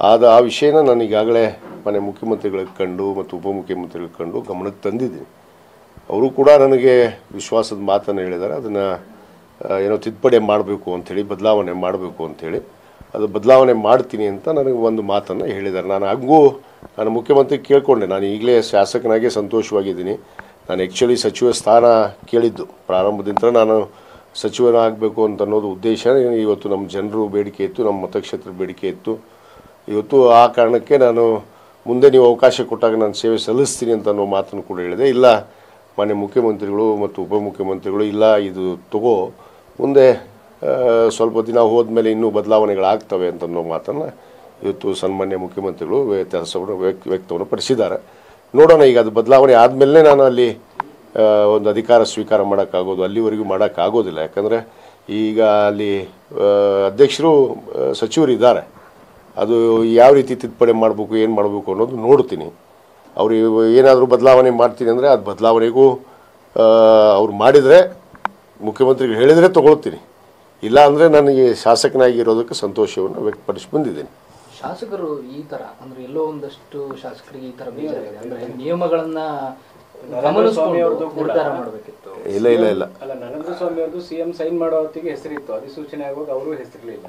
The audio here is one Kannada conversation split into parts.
ಆ ವಿಷಯನ ನಾನು ಈಗಾಗಲೇ ಮನೆ ಮುಖ್ಯಮಂತ್ರಿಗಳಿಗೆ ಕಂಡು ಮತ್ತು ಉಪಮುಖ್ಯಮಂತ್ರಿಗಳಿಗೆ ಕಂಡು ಗಮನಕ್ಕೆ ತಂದಿದ್ದೀನಿ. ಅವರು ಕೂಡ ನನಗೆ ವಿಶ್ವಾಸದ ಮಾತನ್ನು ಹೇಳಿದ್ದಾರೆ. ಅದನ್ನು ಏನೋ ತಿದ್ದುಪಡಿ ಮಾಡಬೇಕು ಅಂಥೇಳಿ, ಬದಲಾವಣೆ ಮಾಡಬೇಕು ಅಂಥೇಳಿ, ಅದು ಬದಲಾವಣೆ ಮಾಡ್ತೀನಿ ಅಂತ ನನಗೆ ಒಂದು ಮಾತನ್ನು ಹೇಳಿದ್ದಾರೆ. ನಾನು ಮುಖ್ಯಮಂತ್ರಿ ಕೇಳಿಕೊಂಡೆ. ನಾನು ಈಗಲೇ ಶಾಸಕನಾಗಿ ಸಂತೋಷವಾಗಿದ್ದೀನಿ. ನಾನು ಆ್ಯಕ್ಚುಲಿ ಸಚಿವ ಸ್ಥಾನ ಕೇಳಿದ್ದು ಪ್ರಾರಂಭದಿಂದ. ನಾನು ಸಚಿವನಾಗಬೇಕು ಅಂತ ಅನ್ನೋದು ಉದ್ದೇಶ ಇವತ್ತು ನಮ್ಮ ಜನರು ಬೇಡಿಕೆ ಇತ್ತು, ನಮ್ಮ ಮತಕ್ಷೇತ್ರ ಬೇಡಿಕೆ ಇತ್ತು. ಇವತ್ತು ಆ ಕಾರಣಕ್ಕೆ ನಾನು ಮುಂದೆ ನೀವು ಅವಕಾಶ ಕೊಟ್ಟಾಗ ನಾನು ಸೇವೆ ಸಲ್ಲಿಸ್ತೀನಿ ಅಂತ ಅನ್ನೋ ಮಾತನ್ನು ಕೂಡ ಹೇಳಿದೆ. ಇಲ್ಲ ಮಾನ್ಯ ಮುಖ್ಯಮಂತ್ರಿಗಳು ಮತ್ತು ಉಪಮುಖ್ಯಮಂತ್ರಿಗಳು, ಇಲ್ಲ ಇದು ತಗೋ, ಮುಂದೆ ಸ್ವಲ್ಪ ದಿನ ಹೋದ್ಮೇಲೆ ಇನ್ನೂ ಬದಲಾವಣೆಗಳಾಗ್ತವೆ ಅಂತ ಅನ್ನೋ ಮಾತನ್ನು ಇವತ್ತು ಸನ್ಮಾನ್ಯ ಮುಖ್ಯಮಂತ್ರಿಗಳು ವ್ಯಕ್ತವನ್ನು ಪಡಿಸಿದ್ದಾರೆ. ನೋಡೋಣ, ಈಗ ಅದು ಬದಲಾವಣೆ ಆದಮೇಲೆ ನಾನು ಅಲ್ಲಿ ಒಂದು ಅಧಿಕಾರ ಸ್ವೀಕಾರ ಮಾಡೋಕ್ಕಾಗೋದು, ಅಲ್ಲಿವರೆಗೂ ಮಾಡೋಕ್ಕಾಗೋದಿಲ್ಲ. ಯಾಕಂದರೆ ಈಗ ಅಲ್ಲಿ ಅಧ್ಯಕ್ಷರು ಸಚಿವರು ಇದ್ದಾರೆ. ಅದು ಯಾವ ರೀತಿ ತಿದ್ದುಪಡಿ ಮಾಡಬೇಕು, ಏನು ಮಾಡಬೇಕು ಅನ್ನೋದು ನೋಡ್ತೀನಿ. ಅವರು ಏನಾದರೂ ಬದಲಾವಣೆ ಮಾಡ್ತೀನಿ ಅಂದರೆ ಅದು ಬದಲಾವಣೆಗೂ ಅವ್ರು ಮಾಡಿದರೆ, ಮುಖ್ಯಮಂತ್ರಿಗಳು ಹೇಳಿದರೆ ತೊಗೊಳ್ತೀನಿ. ಇಲ್ಲ ಅಂದರೆ ನನಗೆ ಶಾಸಕನಾಗಿರೋದಕ್ಕೆ ಸಂತೋಷವನ್ನು ವ್ಯಕ್ತಪಡಿಸಿ ಬಂದಿದ್ದೀನಿ. ಶಾಸಕರು ಈ ಥರ ಅಂದರೆ ಎಲ್ಲೋ ಒಂದಷ್ಟು ಶಾಸಕರಿಗೆ ಈ ಥರ ಬೇಜಾರಿದೆ ಅಂದರೆ ನಿಯಮಗಳನ್ನು ನಿರ್ಧಾರ ಮಾಡಬೇಕಿತ್ತು. ಇಲ್ಲ ನರೇಂದ್ರ ಸ್ವಾಮಿ ಅವ್ರದ್ದು ಸಿಎಂ ಸೈನ್ ಮಾಡೋ ಹೊತ್ತಿಗೆ ಹೆಸರಿತ್ತು, ಅಧಿಸೂಚನೆ ಆಗುವಾಗ ಅವರು ಹೆಸರಿರಲಿಲ್ಲ.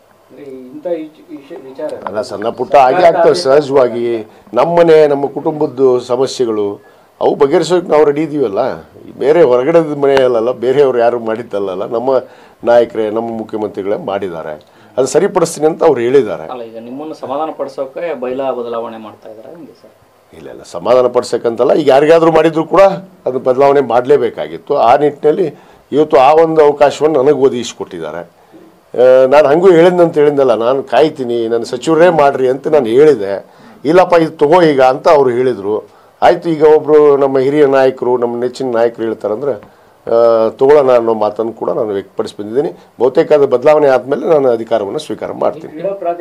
ಅಲ್ಲ, ಸಣ್ಣ ಪುಟ್ಟ ಹಾಗೆ ಆಗ್ತವೆ ಸಹಜವಾಗಿ. ನಮ್ಮ ಕುಟುಂಬದ ಸಮಸ್ಯೆಗಳು ಅವು ಬಗೆಹರಿಸೋಕೆ ನಾವು ರೆಡಿ ಇದೀವಲ್ಲ. ಬೇರೆ ಹೊರಗಡೆ ಮನೆಯಲ್ಲ, ಬೇರೆಯವರು ಯಾರು ಮಾಡಿದ್ದಲ್ಲ, ನಮ್ಮ ನಾಯಕರೇ, ನಮ್ಮ ಮುಖ್ಯಮಂತ್ರಿಗಳೇ ಮಾಡಿದ್ದಾರೆ. ಅದು ಸರಿಪಡಿಸ್ತೀನಿ ಅಂತ ಅವ್ರು ಹೇಳಿದ್ದಾರೆ. ಈಗ ನಿಮ್ಮನ್ನು ಸಮಾಧಾನ ಪಡಿಸೋಕೆ ಬೈಲಾ ಬದಲಾವಣೆ ಮಾಡ್ತಾ ಇದ್ದಾರೆ ಹಿಂಗೆ ಸರ್? ಇಲ್ಲ, ಸಮಾಧಾನ ಪಡಿಸೋಕ್ಕಂತಲ್ಲ. ಈಗ ಯಾರಿಗಾದ್ರೂ ಮಾಡಿದ್ರು ಕೂಡ ಅದು ಬದಲಾವಣೆ ಮಾಡಲೇಬೇಕಾಗಿತ್ತು. ಆ ನಿಟ್ಟಿನಲ್ಲಿ ಇವತ್ತು ಆ ಒಂದು ಅವಕಾಶವನ್ನು ನನಗೆ ಒದಗಿಸಿಕೊಟ್ಟಿದ್ದಾರೆ. ನಾನು ಹಂಗೂ ಹೇಳಿದ್ನಲ್ಲ, ನಾನು ಕಾಯ್ತೀನಿ, ನನ್ನ ಸಚಿವರೇ ಮಾಡ್ರಿ ಅಂತ ನಾನು ಹೇಳಿದೆ. ಇಲ್ಲಪ್ಪ ಇದು ತಗೋ ಈಗ ಅಂತ ಅವರು ಹೇಳಿದರು. ಆಯಿತು, ಈಗ ಒಬ್ಬರು ನಮ್ಮ ಹಿರಿಯ ನಾಯಕರು, ನಮ್ಮ ನೆಚ್ಚಿನ ನಾಯಕರು ಹೇಳ್ತಾರಂದ್ರೆ ತಗೊಳ್ಳೋಣ ಅನ್ನೋ ಮಾತನ್ನು ಕೂಡ ನಾನು ವ್ಯಕ್ತಪಡಿಸಿ ಬಂದಿದ್ದೀನಿ. ಬಹುತೇಕ ಅದು ಬದಲಾವಣೆ ಆದಮೇಲೆ ನಾನು ಅಧಿಕಾರವನ್ನು ಸ್ವೀಕಾರ ಮಾಡ್ತೀನಿ.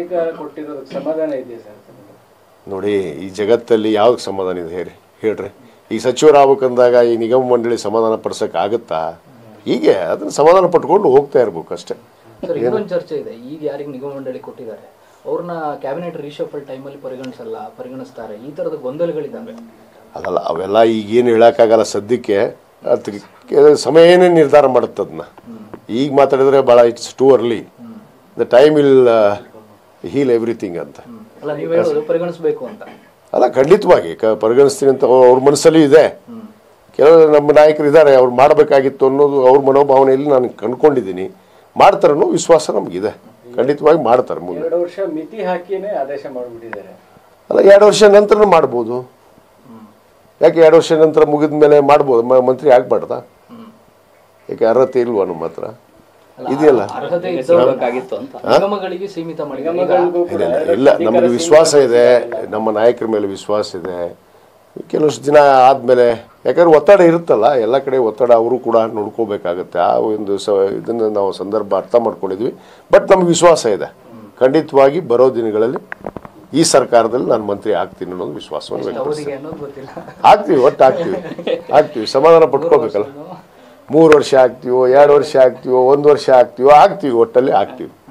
ನೋಡಿ, ಈ ಜಗತ್ತಲ್ಲಿ ಯಾವ್ದು ಸಮಾಧಾನ ಇದೆ ಹೇಳ್ರಿ? ಈ ಸಚಿವರಾಗಬೇಕಂದಾಗ ಈ ನಿಗಮ ಮಂಡಳಿ ಸಮಾಧಾನ ಪಡಿಸೋಕ್ಕಾಗುತ್ತಾ? ಹೀಗೆ ಅದನ್ನು ಸಮಾಧಾನ ಪಟ್ಕೊಂಡು ಹೋಗ್ತಾ ಇರ್ಬೇಕು ಅಷ್ಟೇ. ಸರ್, ಇನ್ನೊಂದು ಚರ್ಚೆ ಇದೆ. ಈಗ ಯಾರಿಗೆ ನಿಗಮ ಮಂಡಳಿ ಕೊಟ್ಟಿದ್ದಾರೆ ಅವ್ರನ್ನ ಕ್ಯಾಬಿನೆಟ್ ರೀಶಫಲ್ ಟೈಮಲ್ಲಿ ಪರಿಗಣಿಸ್ತಾರೆ. ಈ ಥರದ ಗೊಂದಲಗಳಿದ್ದಾವೆ. ಅಲ್ಲ, ಅವೆಲ್ಲ ಈಗೇನು ಹೇಳೋಕ್ಕಾಗಲ್ಲ ಸದ್ಯಕ್ಕೆ. ಅದಕ್ಕೆ ಸಮಯ ಏನೇ ನಿರ್ಧಾರ ಮಾಡುತ್ತೆ ಅದನ್ನ. ಈಗ ಮಾತಾಡಿದ್ರೆ ಭಾಳ it's too early. The time will heal everything ಅಂತ. ಅಲ್ಲ, ನೀವು ಹೇಳೋದು ಪರಿಗಣಿಸಬೇಕು ಅಂತ. ಅಲ್ಲ, ಖಂಡಿತವಾಗಿ ಪರಿಗಣಿಸ್ತೀನಿ ಅಂತ ಅವ್ರ ಮನಸ್ಸಲ್ಲಿ ಇದೆ. ಕೆಲವು ನಮ್ಮ ನಾಯಕರು ಇದ್ದಾರೆ, ಅವ್ರು ಮಾಡಬೇಕಾಗಿತ್ತು ಅನ್ನೋದು ಅವ್ರ ಮನೋಭಾವನೆಯಲ್ಲಿ ನಾನು ಕಂಡುಕೊಂಡಿದ್ದೀನಿ. ಮಾಡ್ತಾರೆ ಅನ್ನೋ ವಿಶ್ವಾಸ ನಮಗಿದೆ. ಖಂಡಿತವಾಗಿ ಮಾಡ್ತಾರೆ. ಮುಂದೆ 2 ವರ್ಷ ಮಿತಿ ಹಾಕಿನೇ ಆದೇಶ ಮಾಡಿಬಿಟ್ಟಿದ್ದಾರೆ. ಅಲ್ಲ, 2 ವರ್ಷ ನಂತರ ಮಾಡ್ಬೋದು. ಯಾಕೆ 2 ವರ್ಷ ನಂತರ ಮುಗಿದ ಮೇಲೆ ಮಾಡ್ಬೋದು? ಮಂತ್ರಿ ಆಗ್ಬಾರ್ದಾ? ಯಾಕೆ ಅರ್ಹತೆ ಇಲ್ವಾ ನಮ್ಮ ಹತ್ರ? ಇದೆಯಲ್ಲ, ಇಲ್ಲ, ನಮಗೆ ವಿಶ್ವಾಸ ಇದೆ, ನಮ್ಮ ನಾಯಕರ ಮೇಲೆ ವಿಶ್ವಾಸ ಇದೆ. ಕೆಲವಷ್ಟು ದಿನ ಆದಮೇಲೆ, ಯಾಕಂದ್ರೆ ಒತ್ತಡ ಇರುತ್ತಲ್ಲ, ಎಲ್ಲ ಕಡೆ ಒತ್ತಡ ಅವರು ಕೂಡ ನೋಡ್ಕೋಬೇಕಾಗತ್ತೆ. ಆ ಒಂದು ಇದನ್ನು ನಾವು ಸಂದರ್ಭ ಅರ್ಥ ಮಾಡ್ಕೊಂಡಿದ್ವಿ. ಬಟ್ ನಮ್ಗೆ ವಿಶ್ವಾಸ ಇದೆ, ಖಂಡಿತವಾಗಿ ಬರೋ ದಿನಗಳಲ್ಲಿ ಈ ಸರ್ಕಾರದಲ್ಲಿ ನಾನು ಮಂತ್ರಿ ಆಗ್ತೀನಿ ಅನ್ನೋದು ವಿಶ್ವಾಸವನ್ನು ಆಗ್ತೀವಿ. ಒಟ್ಟು ಆಗ್ತೀವಿ. ಸಮಾಧಾನ ಪಟ್ಕೋಬೇಕಲ್ಲ. 3 ವರ್ಷ ಆಗ್ತೀವೋ, 2 ವರ್ಷ ಆಗ್ತೀವೋ, 1 ವರ್ಷ ಆಗ್ತೀವೋ, ಒಟ್ಟಲ್ಲಿ ಆಗ್ತೀವಿ.